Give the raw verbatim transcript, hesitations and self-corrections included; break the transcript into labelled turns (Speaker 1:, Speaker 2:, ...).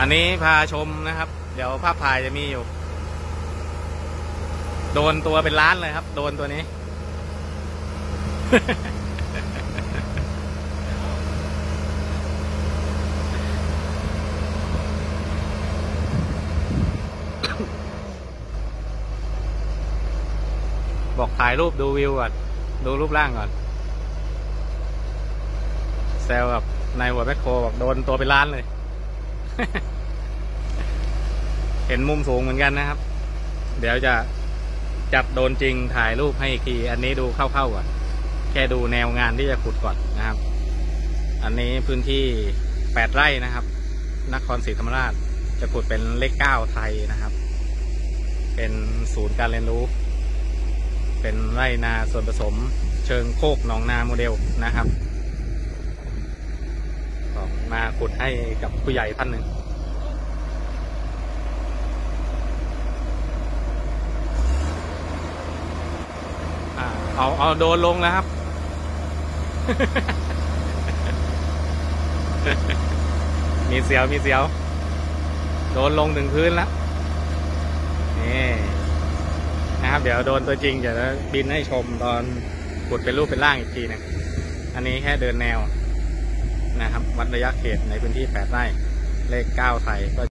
Speaker 1: อันนี้พาชมนะครับเดี๋ยวภาพถ่ายจะมีอยู่โดนตัวเป็นล้านเลยครับโดนตัวนี้ บอกถ่ายรูปดูวิวก่อนดูรูปร่างก่อนแซวกับนายหัวแมคโครบอกโดนตัวเป็นล้านเลย เห็นมุมสูงเหมือนกันนะครับเดี๋ยวจะจับโดนจริงถ่ายรูปให้อีกทีอันนี้ดูเข้าๆก่อนแค่ดูแนวงานที่จะขุดก่อนนะครับอันนี้พื้นที่แปดไร่นะครับนครศรีธรรมราชจะขุดเป็นเลขเก้าไทยนะครับเป็นศูนย์การเรียนรู้เป็นไร่นาส่วนผสมเชิงโคกหนองนาโมเดลนะครับของมาขุดให้กับผู้ใหญ่ท่านหนึ่งเอาเอาโดนลงแล้วครับ มีเสียวมีเสียวโดนลงถึงพื้นแล้วนี่นะครับเดี๋ยวโดนตัวจริงจะบินให้ชมตอนขุดเป็นรูปเป็นร่างอีกทีนึงอันนี้แค่เดินแนวนะครับวัดระยะเขตในพื้นที่แปดไร่เลขเก้าไทยก็